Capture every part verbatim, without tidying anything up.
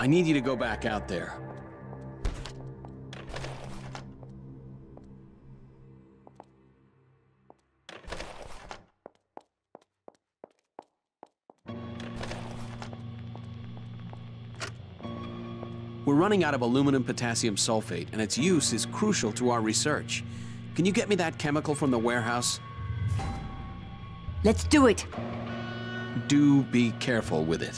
I need you to go back out there. We're running out of aluminum potassium sulfate, and its use is crucial to our research. Can you get me that chemical from the warehouse? Let's do it! Do be careful with it.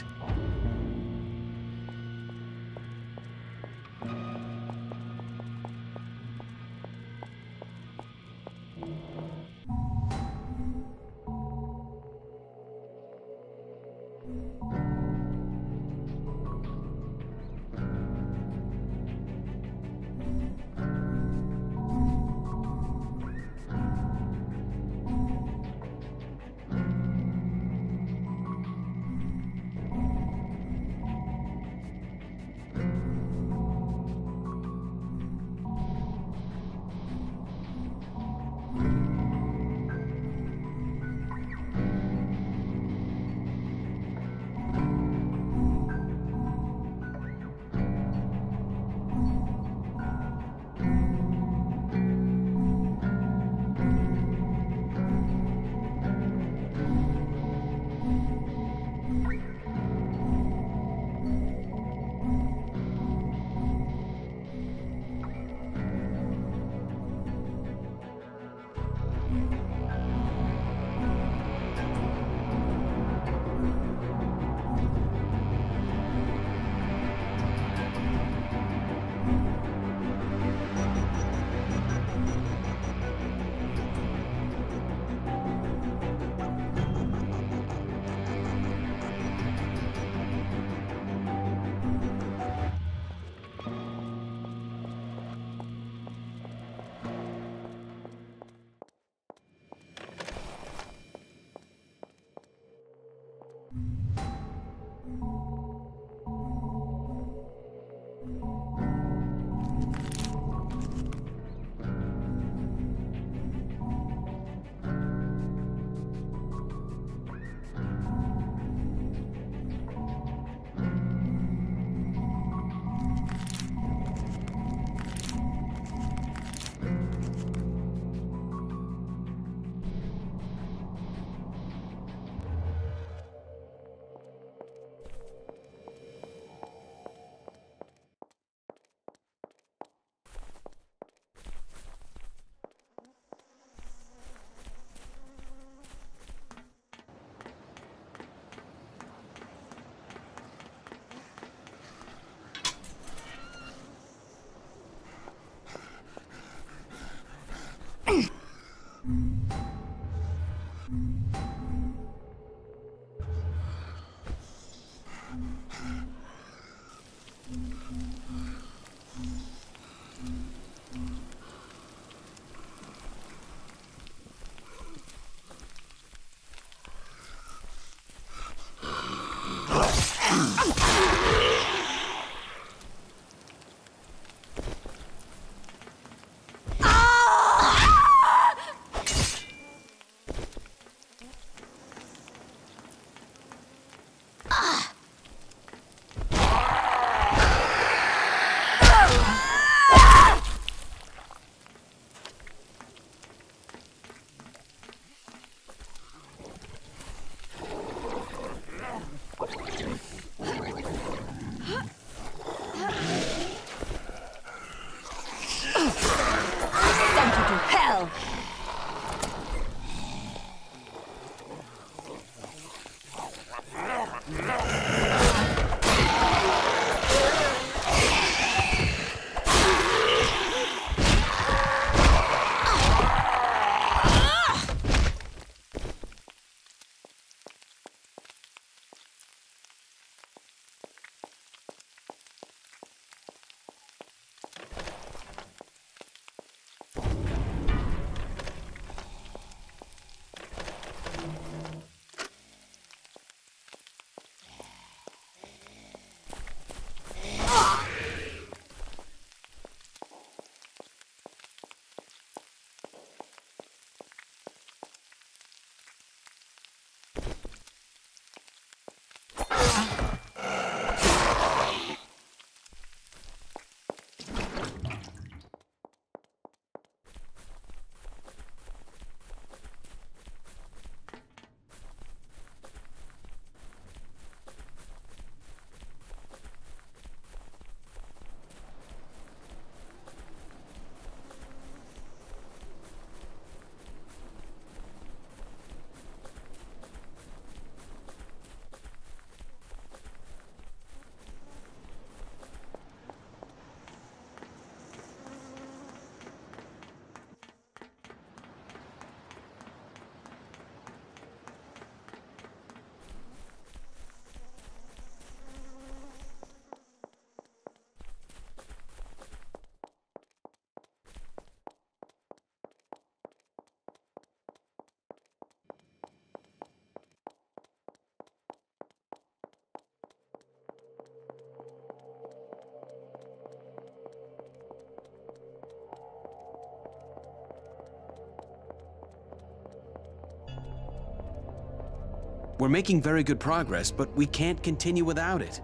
We're making very good progress, but we can't continue without it.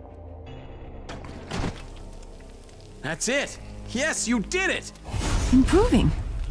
That's it! Yes, you did it! Improving.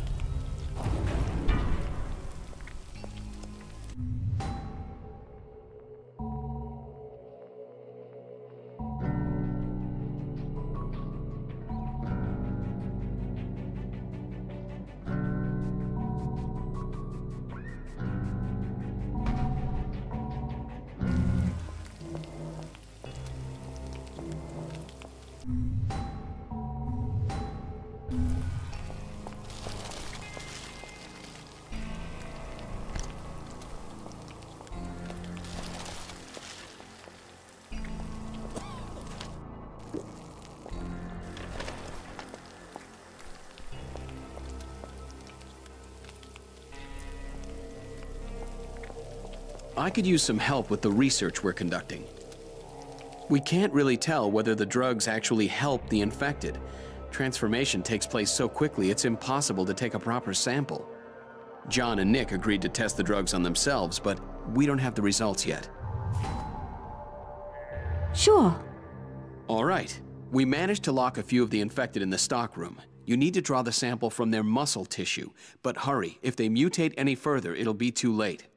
I could use some help with the research we're conducting. We can't really tell whether the drugs actually help the infected. Transformation takes place so quickly, it's impossible to take a proper sample. John and Nick agreed to test the drugs on themselves, but we don't have the results yet. Sure. All right. We managed to lock a few of the infected in the stockroom. You need to draw the sample from their muscle tissue. But hurry, if they mutate any further, it'll be too late.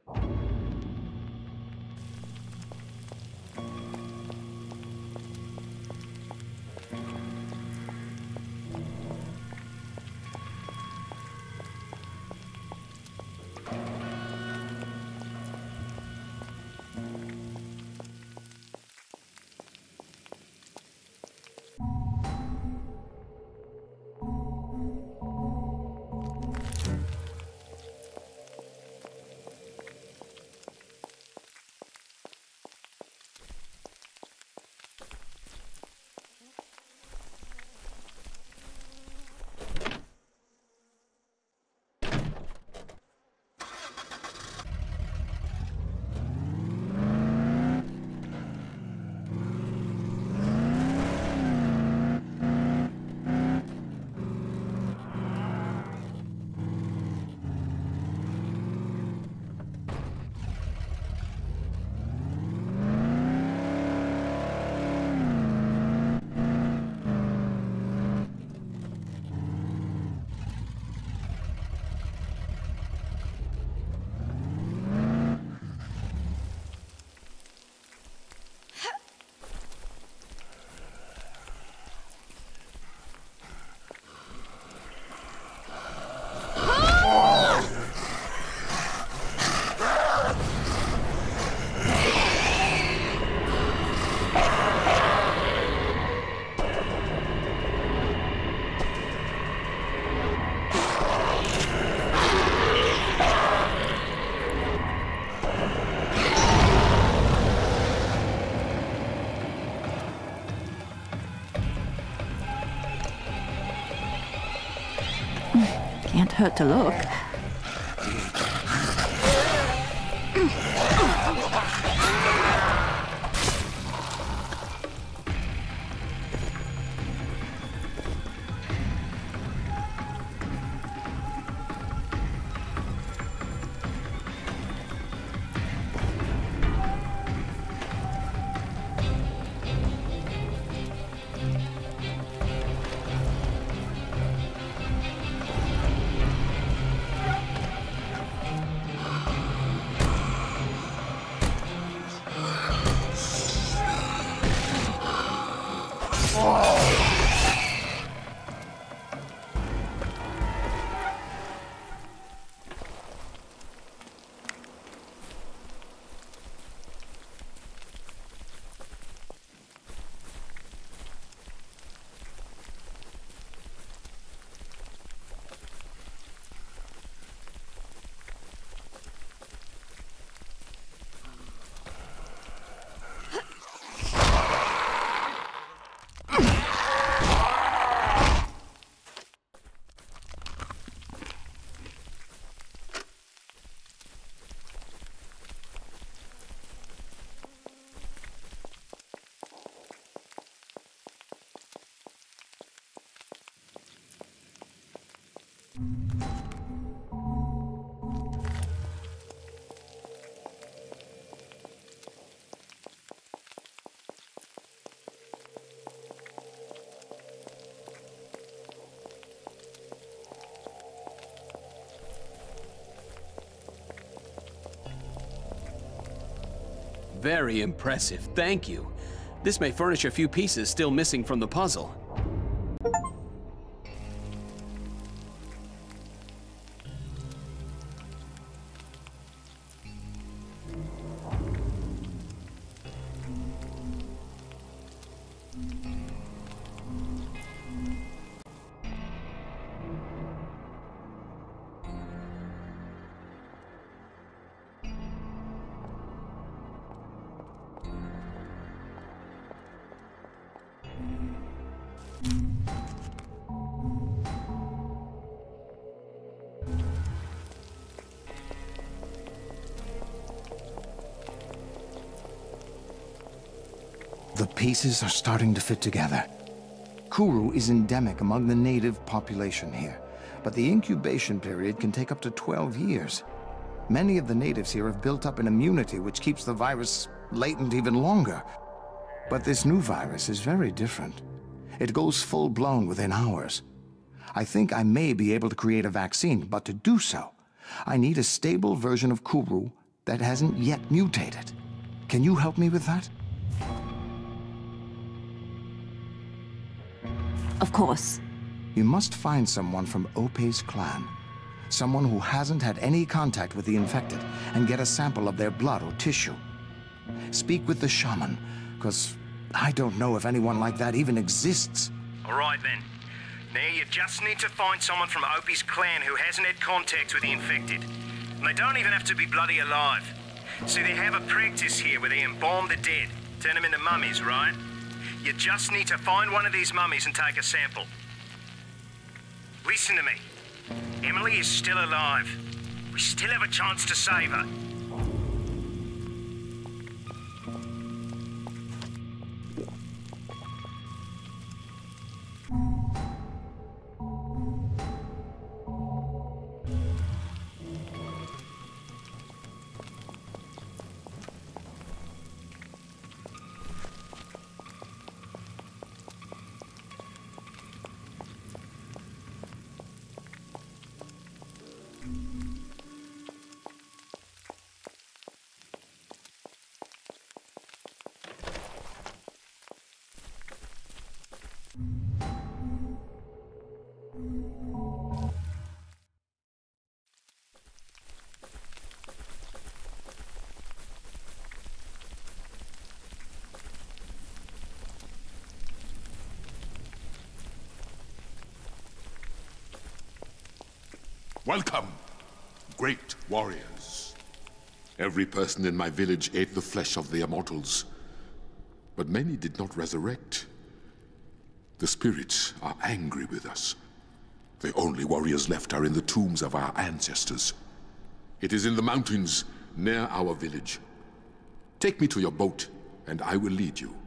Can't hurt to look. Very impressive, thank you. This may furnish a few pieces still missing from the puzzle. The pieces are starting to fit together. Kuru is endemic among the native population here, but the incubation period can take up to twelve years. Many of the natives here have built up an immunity which keeps the virus latent even longer. But this new virus is very different. It goes full-blown within hours. I think I may be able to create a vaccine, but to do so, I need a stable version of Kuru that hasn't yet mutated. Can you help me with that? Of course. You must find someone from Opei's clan. Someone who hasn't had any contact with the infected, and get a sample of their blood or tissue. Speak with the shaman, because I don't know if anyone like that even exists. All right then. Now you just need to find someone from Opei's clan who hasn't had contact with the infected. And they don't even have to be bloody alive. See, they have a practice here where they embalm the dead, turn them into mummies, right? You just need to find one of these mummies and take a sample. Listen to me. Emily is still alive. We still have a chance to save her. Welcome, great warriors. Every person in my village ate the flesh of the immortals, but many did not resurrect. The spirits are angry with us. The only warriors left are in the tombs of our ancestors. It is in the mountains near our village. Take me to your boat, and I will lead you.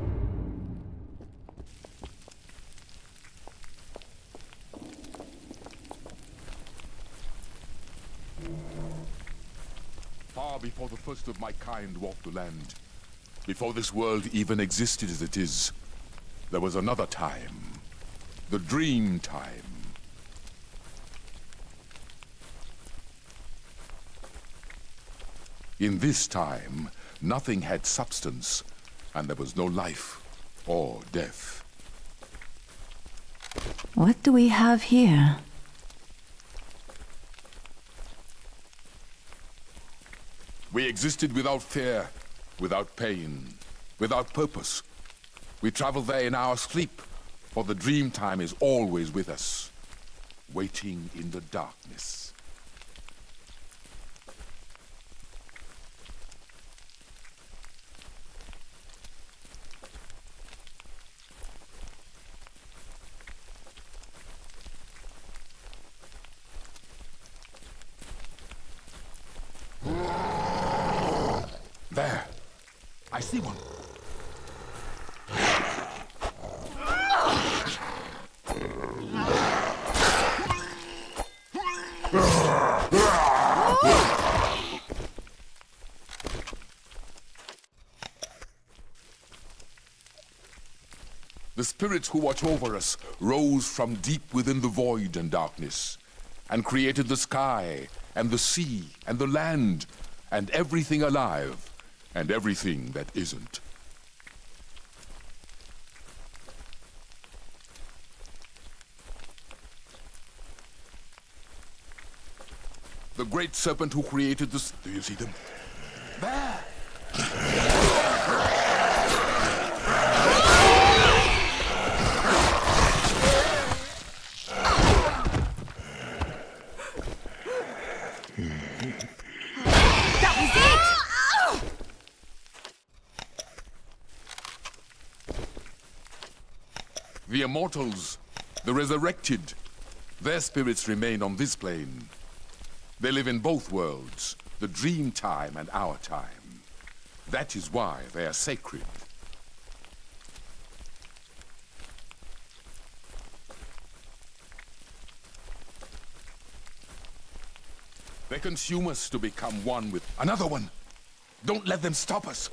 Far before the first of my kind walked the land, before this world even existed as it is, there was another time. The Dream Time. In this time, nothing had substance, and there was no life or death. What do we have here? We existed without fear, without pain, without purpose. We travel there in our sleep, for the dream time is always with us, waiting in the darkness. There. I see one. The spirits who watch over us rose from deep within the void and darkness, and created the sky, and the sea, and the land, and everything alive, and everything that isn't. The great serpent who created this... Do you see them? There! That was it! The Immortals, the resurrected, their spirits remain on this plane. They live in both worlds, the dream time and our time. That is why they are sacred. They consume us to become one with another one. Don't let them stop us.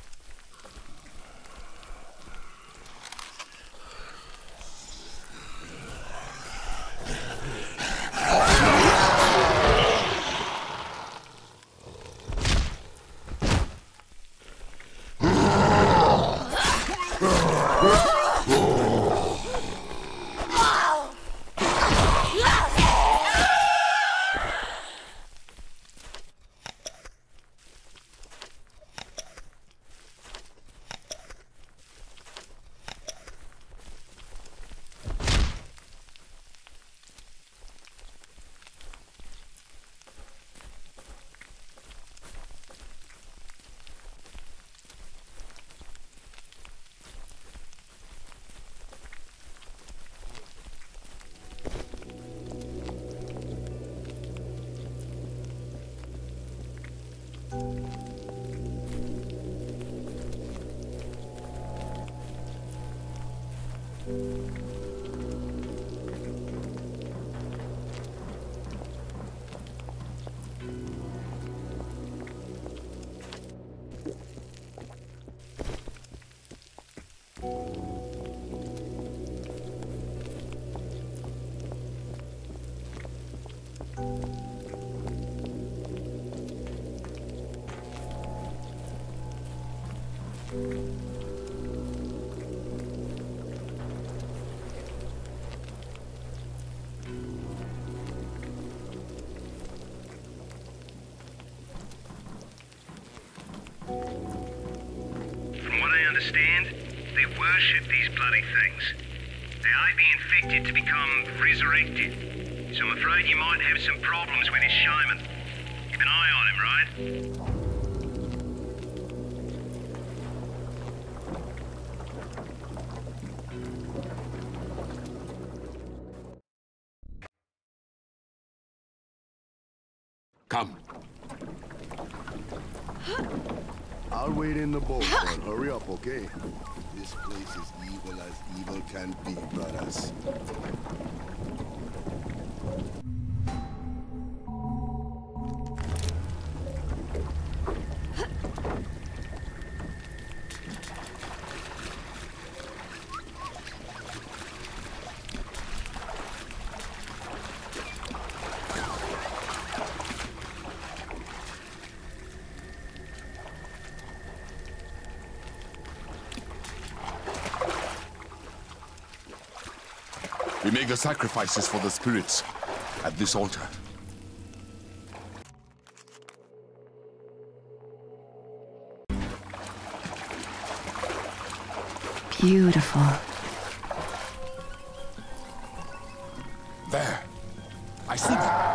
They worship these bloody things. They are being infected to become resurrected. So I'm afraid you might have some problems with this shaman. Keep an eye on him, right? Come. I'll wait in the boat, but hurry up, okay? This place is evil as evil can be, brothers. We make the sacrifices for the spirits at this altar. Beautiful. There. I see them.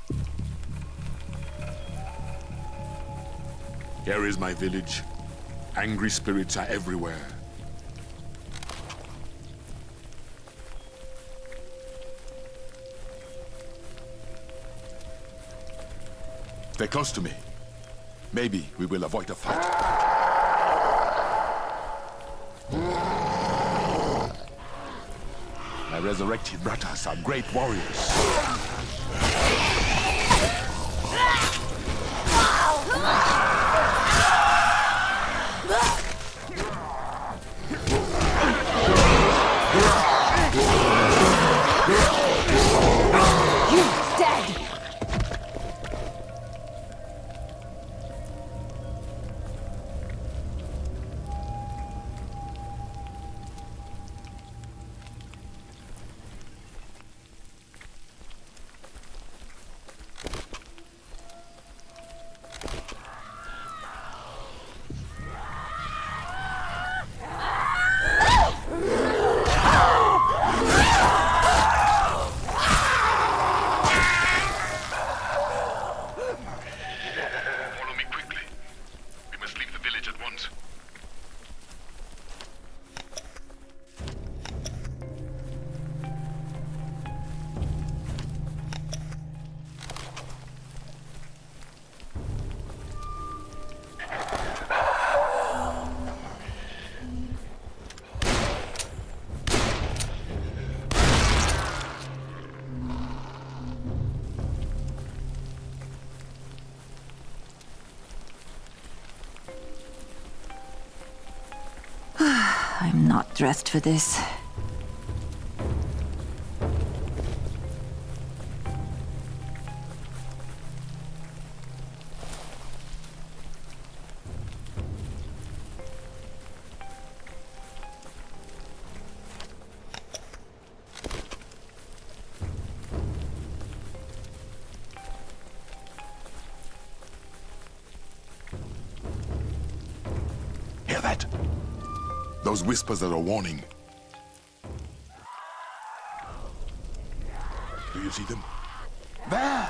Here is my village. Angry spirits are everywhere. Stay close to me. Maybe we will avoid a fight. My resurrected brothers are great warriors. I'm not dressed for this. Hear that? Those whispers are a warning. Do you see them? There!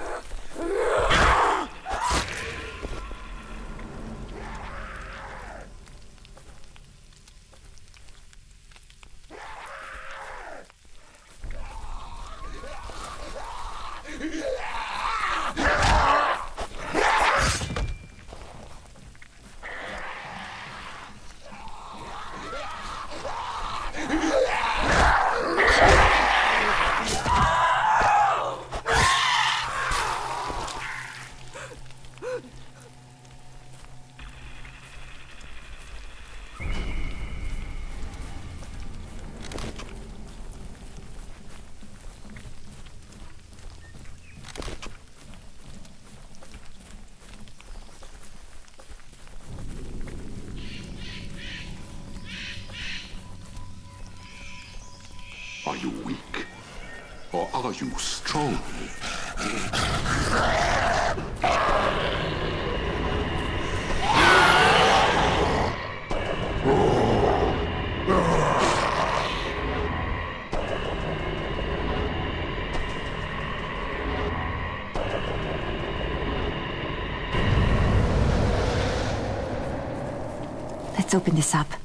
Are you weak? Or are you strong? Let's open this up.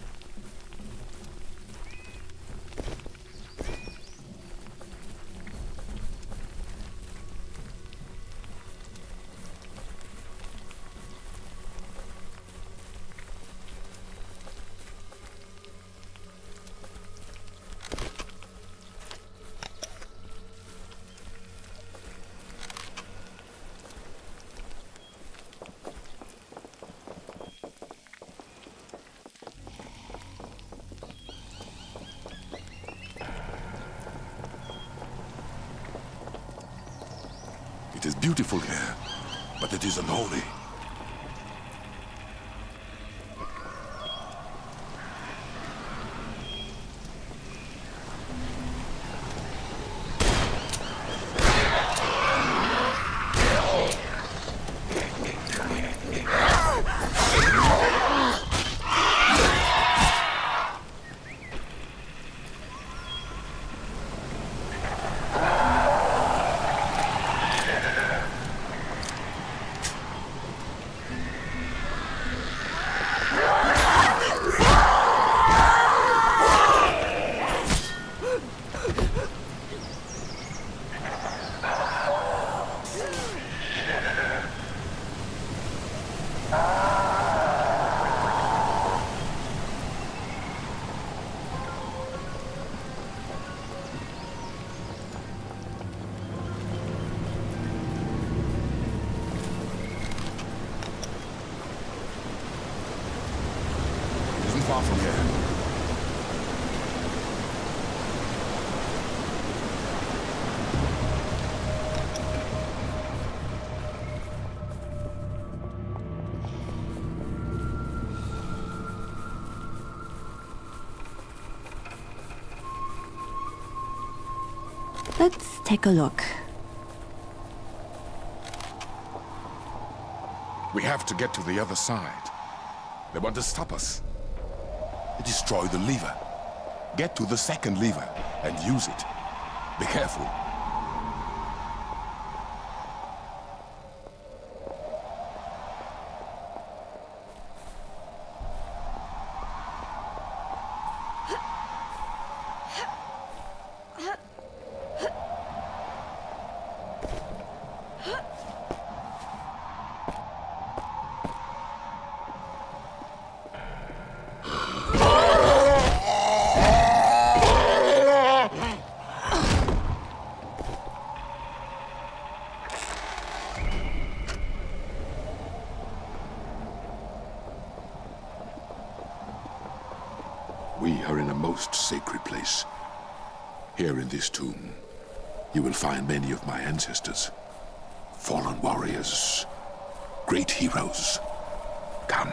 It is beautiful here, but it is unholy. Let's take a look. We have to get to the other side. They want to stop us. Destroy the lever. Get to the second lever and use it. Be careful. We are in a most sacred place. Here in this tomb, you will find many of my ancestors. Fallen warriors, great heroes. Come.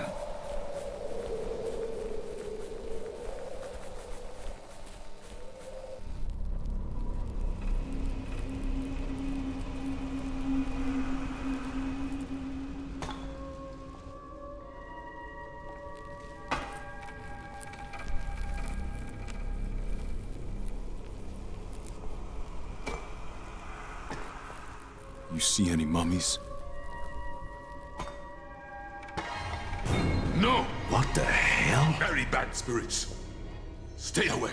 You see any mummies? No! What the hell? Very bad spirits. Stay away.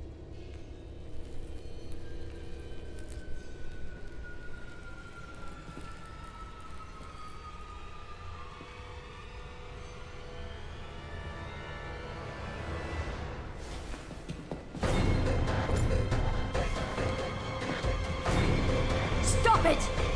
Stop it!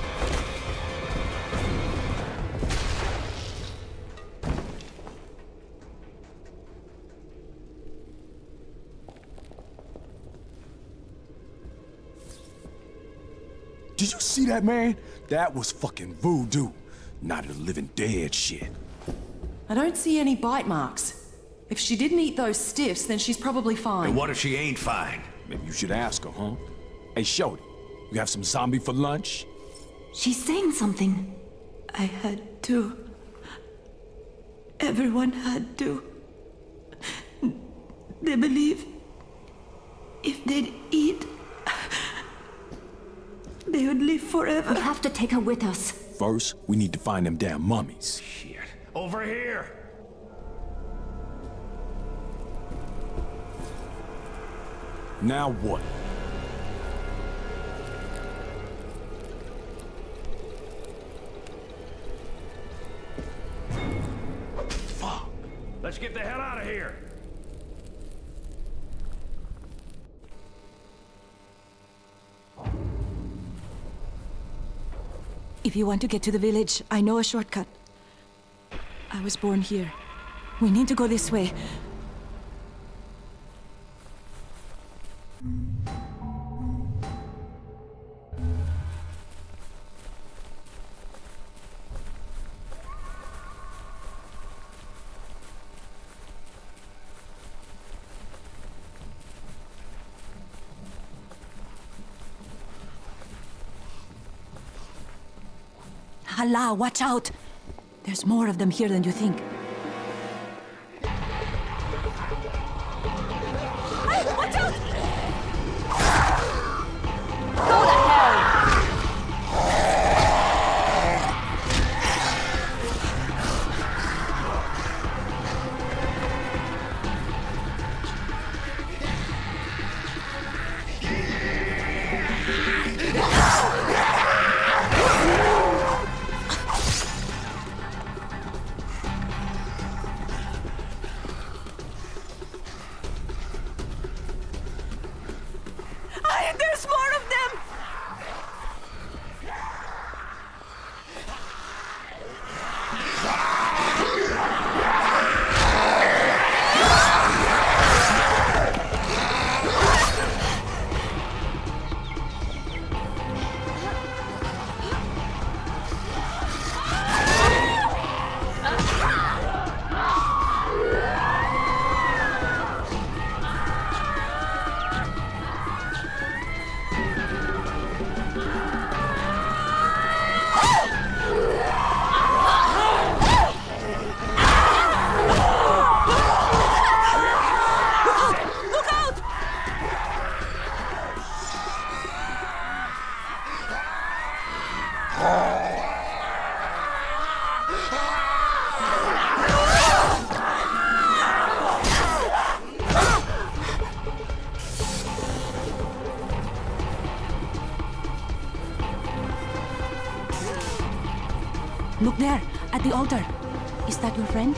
Did you see that, man? That was fucking voodoo. Not a living dead shit. I don't see any bite marks. If she didn't eat those stiffs, then she's probably fine. And what if she ain't fine? Maybe you should ask her, huh? Hey, Shorty, you have some zombie for lunch? She's saying something. I had to. Everyone had to. They believe if they'd eat, they would live forever. We have to take her with us. First, we need to find them damn mummies. Shit. Over here! Now what? Fuck! Let's get the hell out of here! If you want to get to the village, I know a shortcut. I was born here. We need to go this way. Allah, watch out! There's more of them here than you think. Hey, watch out! Go to hell! Look there, at the altar. Is that your friend?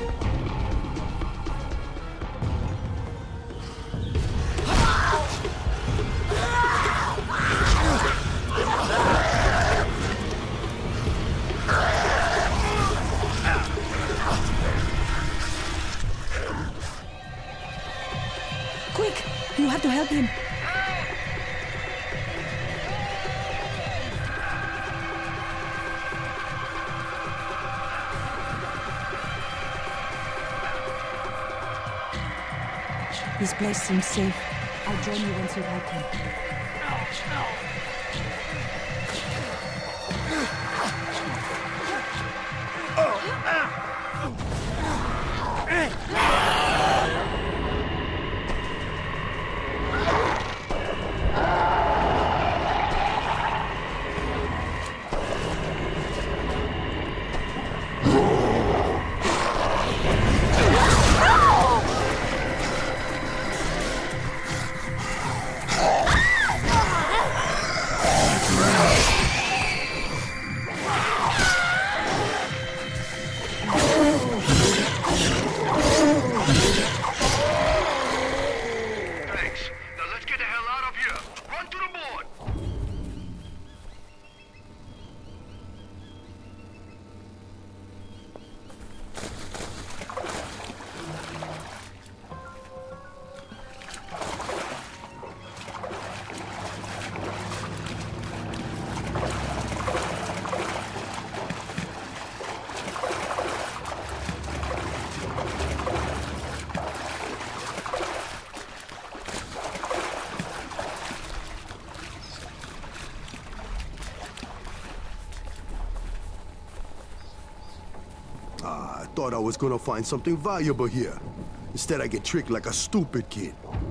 Quick! You have to help him. This place seems safe. I'll join you once you've helped him. I thought I was gonna find something valuable here. Instead, I get tricked like a stupid kid.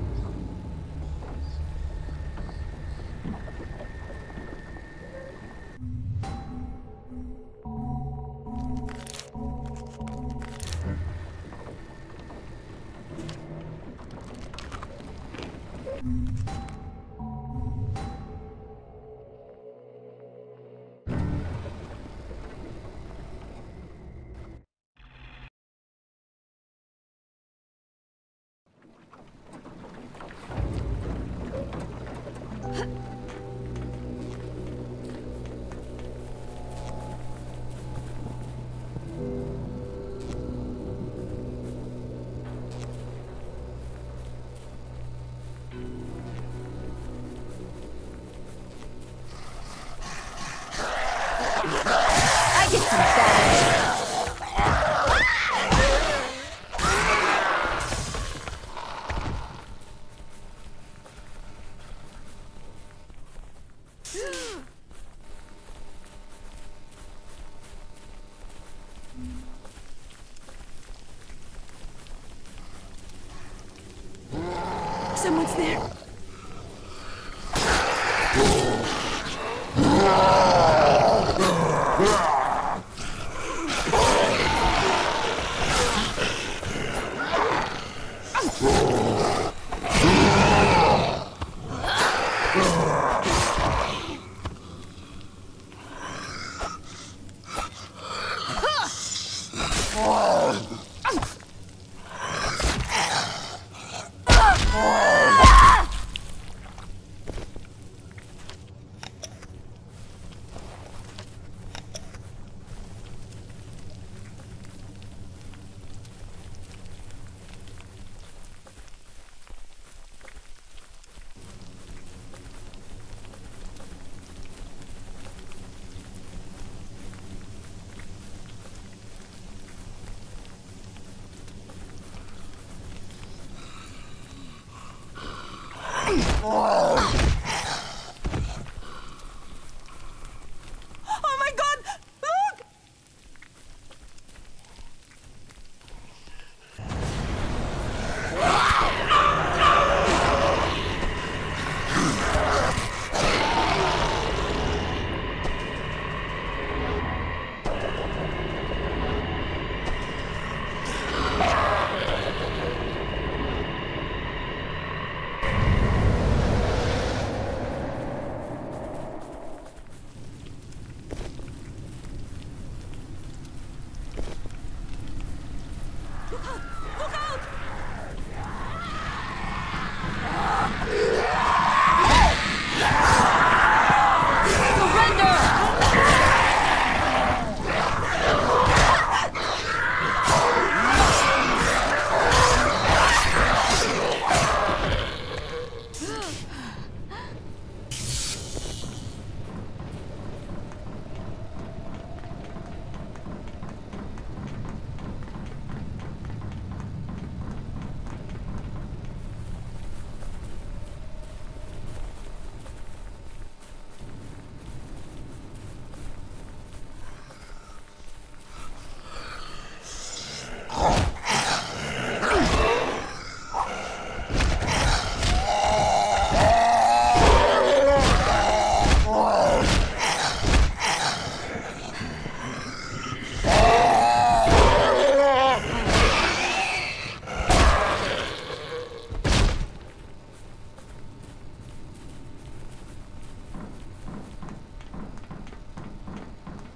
I get some damage. Someone's there.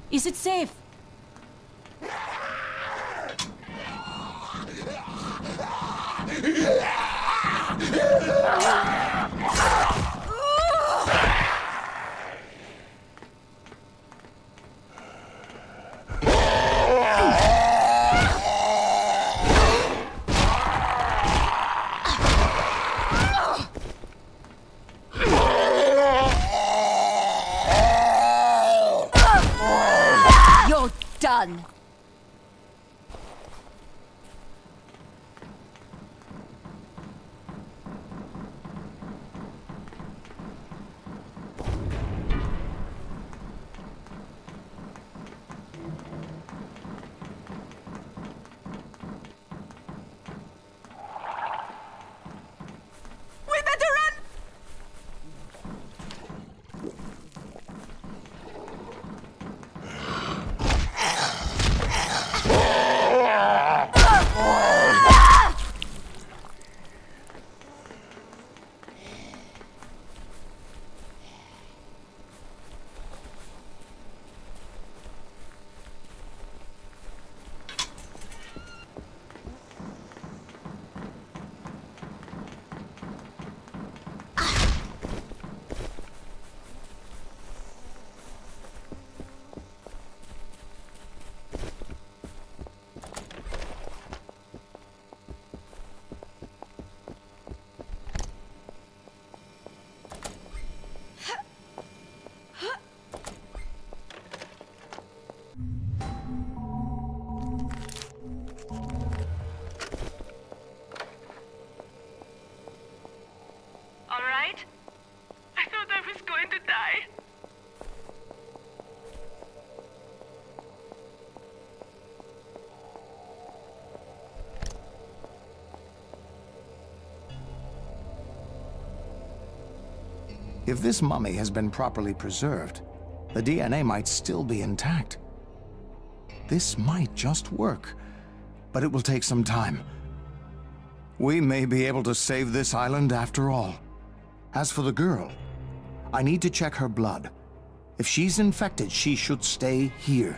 Is it safe? You're done. If this mummy has been properly preserved, the D N A might still be intact. This might just work, but it will take some time. We may be able to save this island after all. As for the girl, I need to check her blood. If she's infected, she should stay here.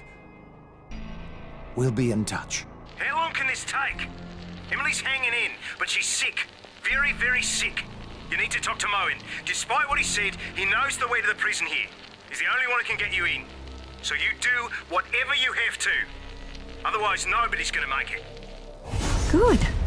We'll be in touch. How long can this take? Emily's hanging in, but she's sick. Very, very sick. You need to talk to Moen. Despite what he said, he knows the way to the prison here. He's the only one who can get you in. So you do whatever you have to. Otherwise, nobody's gonna make it. Good.